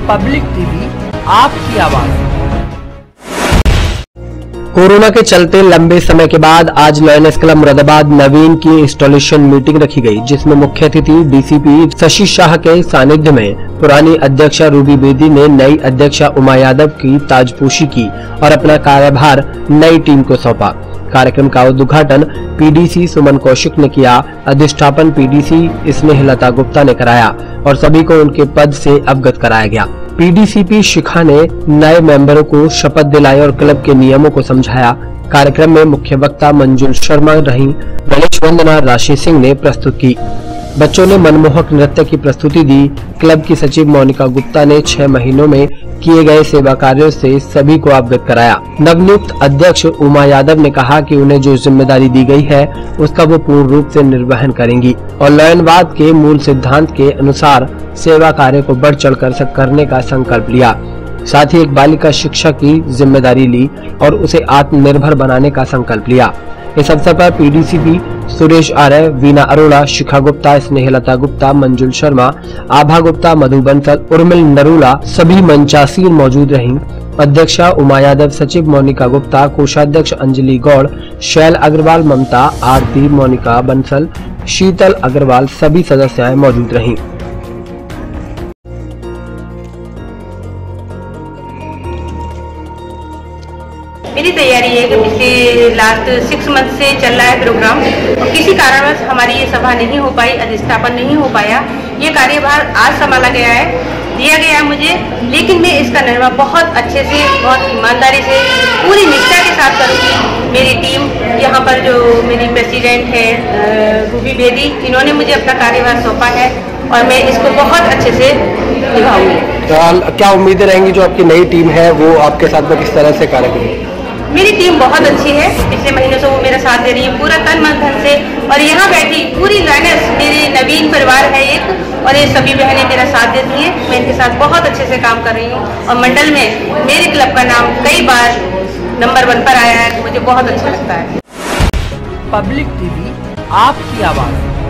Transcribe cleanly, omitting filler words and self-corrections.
Public TV, आपकी आवाज। Corona के चलते लंबे समय के बाद आज लॉयनेस क्लब मुरादाबाद नवीन की इंस्टॉलेशन मीटिंग रखी गई, जिसमें मुख्य अतिथि डीसीपी शशि शाह के सानिध्य में पुरानी अध्यक्षा रूबी बेदी ने नई अध्यक्षा उमा यादव की ताजपोशी की और अपना कार्यभार नई टीम को सौंपा। कार्यक्रम का उद्घाटन पीडीसी सुमन कौशिक ने किया। अधिष्ठापन पीडीसी स्नेहलता गुप्ता ने कराया और सभी को उनके पद से अवगत कराया गया। पीडीसीपी शिखा ने नए मेंबरों को शपथ दिलाई और क्लब के नियमों को समझाया। कार्यक्रम में मुख्य वक्ता मंजुल शर्मा रहीं। गणेश वंदना राशि सिंह ने प्रस्तुत की। बच्चों ने मनमोहक नृत्य की प्रस्तुति दी। क्लब की सचिव मोनिका गुप्ता ने 6 महीनों में किए गए सेवा कार्यों से सभी को अवगत कराया। नवनियुक्त अध्यक्ष उमा यादव ने कहा कि उन्हें जो जिम्मेदारी दी गई है उसका वो पूर्ण रूप से निर्वहन करेंगी और लॉयनवाद के मूल सिद्धांत के अनुसार सेवा कार्य को बढ़ चढ़कर करने का संकल्प लिया। साथ ही एक बालिका शिक्षक की जिम्मेदारी ली और उसे आत्मनिर्भर बनाने का संकल्प लिया। इस अवसर पर पीडीसीपी सुरेश आर्य, वीना अरोड़ा, शिखा गुप्ता, स्नेहलता गुप्ता, मंजुल शर्मा, आभा गुप्ता, मधु बंसल, उर्मिल नरूला सभी मंचासीन मौजूद रहीं। अध्यक्षा उमा यादव, सचिव मोनिका गुप्ता, कोषाध्यक्ष अंजलि गौड़, शैल अग्रवाल, ममता, आरती, मोनिका बंसल, शीतल अग्रवाल सभी सदस्याएं मौजूद रहीं। मेरी तैयारी है कि पिछले लास्ट 6 मंथ से चल रहा है प्रोग्राम और किसी कारणवश हमारी ये सभा नहीं हो पाई, अधिष्ठापन नहीं हो पाया। ये कार्यभार आज संभाला गया है, दिया गया है मुझे, लेकिन मैं इसका निर्वाह बहुत अच्छे से, बहुत ईमानदारी से, पूरी निष्ठा के साथ करूँगी। मेरी टीम यहाँ पर जो मेरी प्रेसिडेंट है रूबी बेदी, इन्होंने मुझे अपना कार्यभार सौंपा है और मैं इसको बहुत अच्छे से निभाऊंगी। क्या उम्मीदें रहेंगी जो आपकी नई टीम है वो आपके साथ में किस तरह से कार्य करेगी? मेरी टीम बहुत अच्छी है, पिछले महीनों से वो मेरा साथ दे रही है पूरा तन मन धन से, और यहाँ बैठी पूरी लॉयनेस मेरी नवीन परिवार है एक, और ये सभी बहनें मेरा साथ देती हैं। मैं इनके साथ बहुत अच्छे से काम कर रही हूँ और मंडल में मेरे क्लब का नाम कई बार नंबर 1 पर आया है, मुझे बहुत अच्छा लगता है। पब्लिक टीवी, आपकी आवाज।